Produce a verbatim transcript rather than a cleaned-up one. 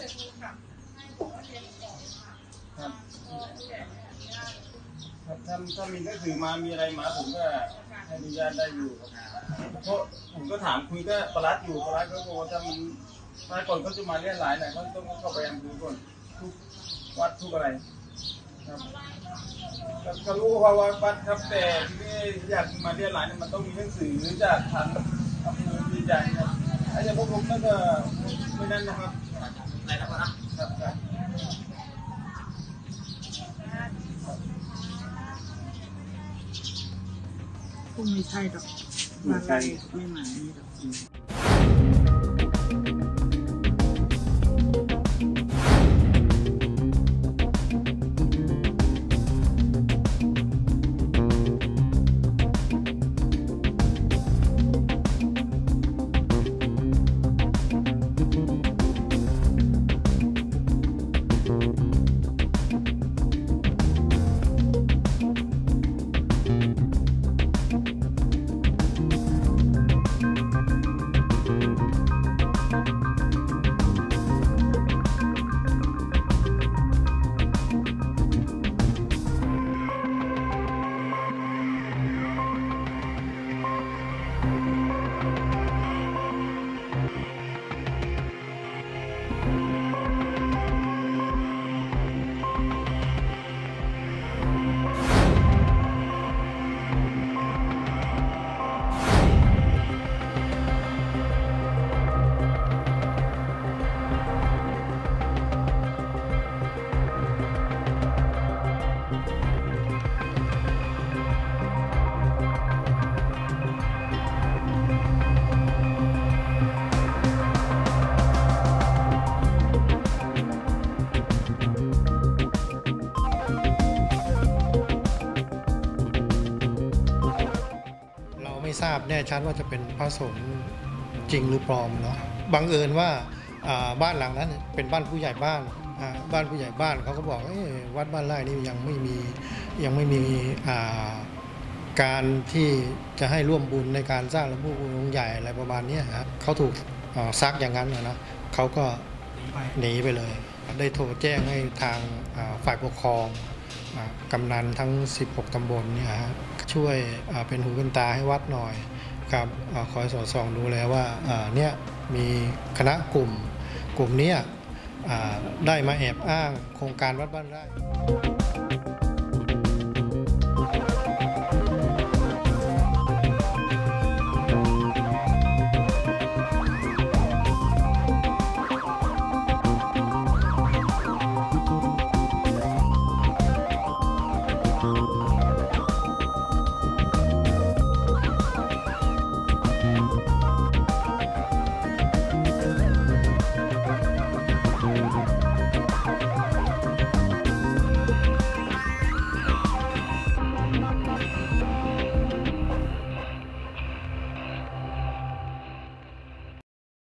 ครับถ้าถ้ามีหนังสือมามีอะไรมาผมก็ให้อนุญาตได้อยู่เพราะผมก็ถามคุยก็ประลัดอยู่ประลัดก็บอกว่าถ้ามันถ้าก่อนเขาจะมาเรียกหลายหน่อยเขาต้องเข้าไปอำเภอก่อนทุกวัดทุกอะไรครับก็รู้ว่าวัดครับแต่ที่อยากมาเรียกหลายมันต้องมีหนังสือจากทางอำเภอดีใจครับไอ้เจ้าพวกผมนั่นก็ไม่นั่นนะครับไหนนะครับครับคงไม่ใช่หรอกมาไกลไม่มานี่หรอกไม่ทราบแน่ชัดว่าจะเป็นพระสงฆ์จริงหรือปลอมเนาะบังเอิญว่าบ้านหลังนั้นเป็นบ้านผู้ใหญ่บ้านบ้านผู้ใหญ่บ้านเขาก็บอกวัดบ้านไร่นี่ยังไม่มียังไม่มีการที่จะให้ร่วมบุญในการสร้างพระพุทธรูปใหญ่อะไรประมาณนี้ครับเขาถูกซักอย่างนั้นนะเขาก็หนีไปเลยได้โทรแจ้งให้ทางฝ่ายปกครองกำนันทั้งสิบหกตำบลเนี่ยช่วยเป็นหูเป็นตาให้วัดหน่อยครับคอยสอดส่องดูแลว่าเนี่ยมีคณะกลุ่มกลุ่มนี้ได้มาแอบอ้างโครงการวัดบ้านไร่